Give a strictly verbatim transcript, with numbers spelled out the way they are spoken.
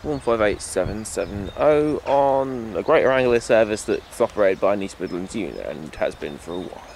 one five eight seven seven zero on a Greater Anglia service that's operated by an East Midlands unit and has been for a while.